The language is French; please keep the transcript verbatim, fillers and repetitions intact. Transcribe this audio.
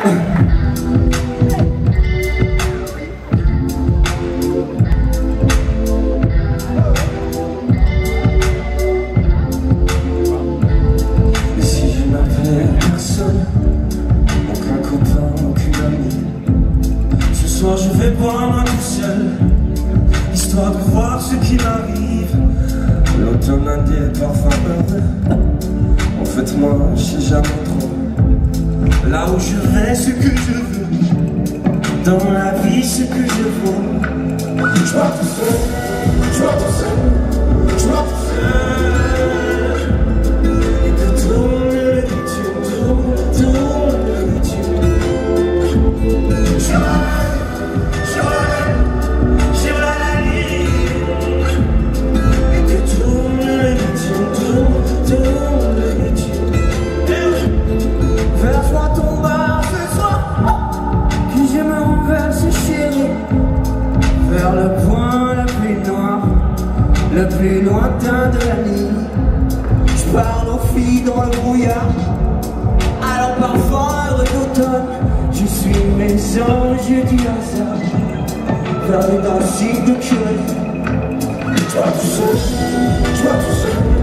Je vais boire moi tout seul, histoire de voir ce qui m'arrive. L'automne a des parfums heureux. En fait moi je sais jamais trop. Là où je vais, ce que je veux. Dans la vie, ce que je veux. Je pars tout seul, je pars tout seul, je pars tout seul. Et que tourne le rythme, tourne, tourne le rythme. Je vers le point le plus noir, le plus lointain de la nuit. Je parle aux filles dans le brouillard, à leur parfum heureux d'automne. Je suis mes anges du hasard, vers les danses de curé. Je vois tout seul, je vois tout seul.